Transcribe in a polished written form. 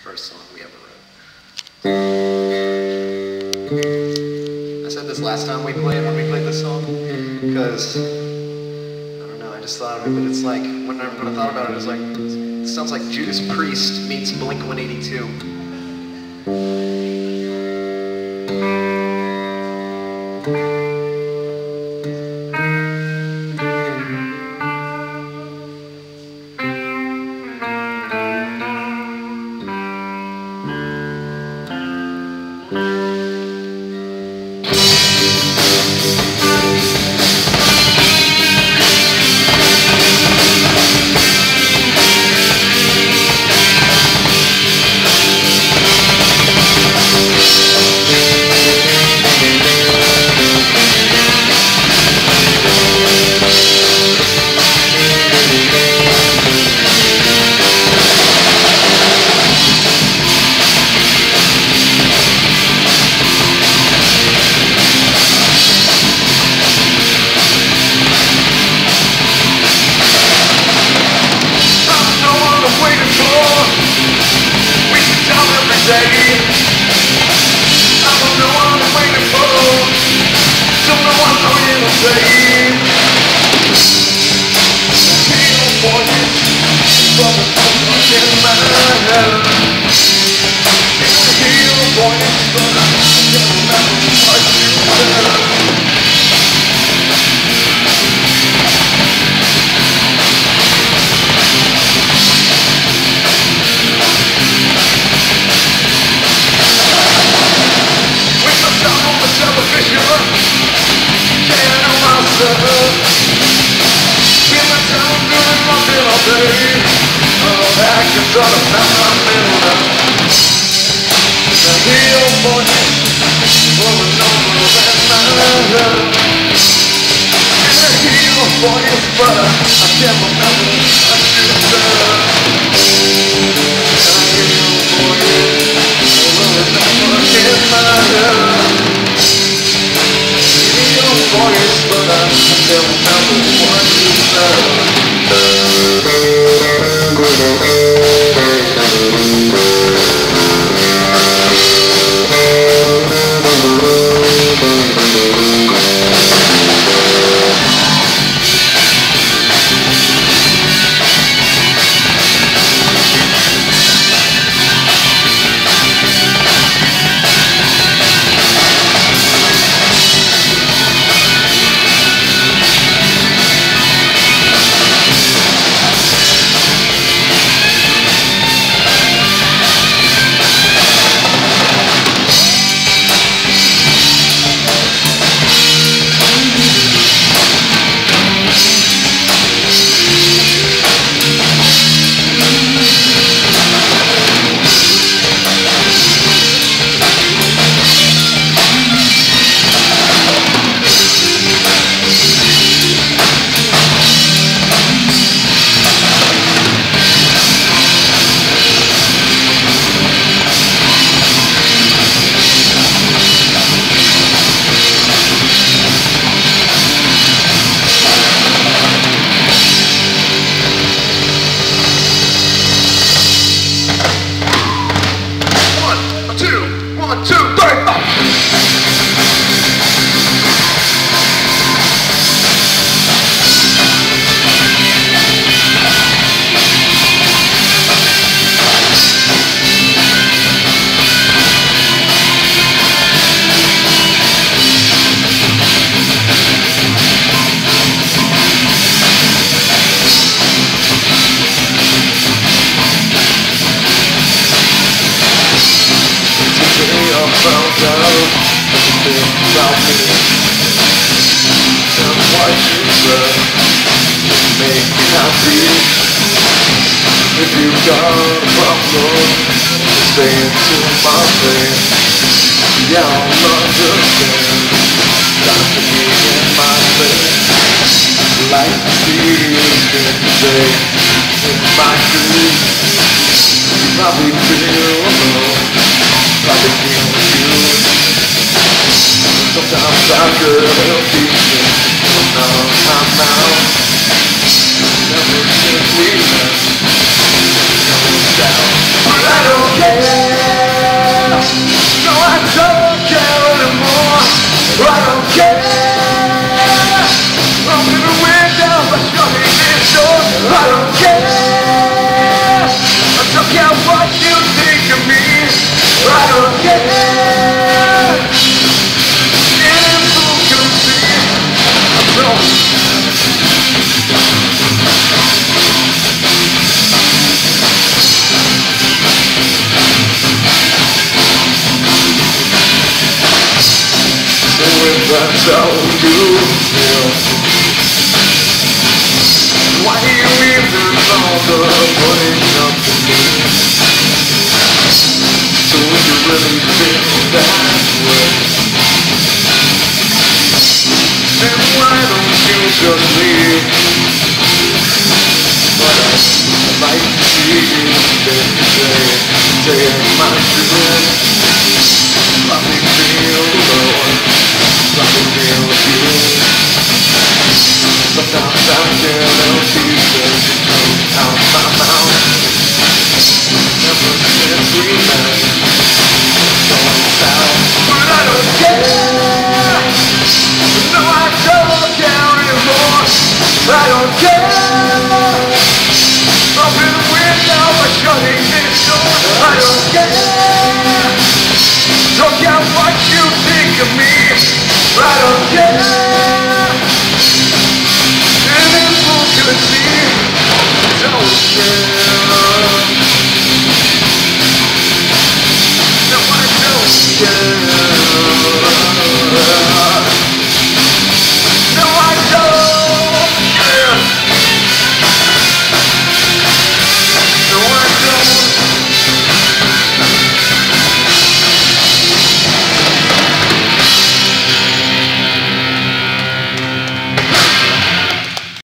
first song we ever wrote. I said this last time when we played this song, because, I don't know, I just thought of it, but it's like, when I thought about it, it was like, it sounds like Judas Priest meets Blink-182. Sometimes I could help teaching, I'm out. Never since we met, no doubt. But I don't care. that's how you feel. Why you even bother putting up with me? So you really feel that way? Then why don't you just leave? But I'd like to see you stay.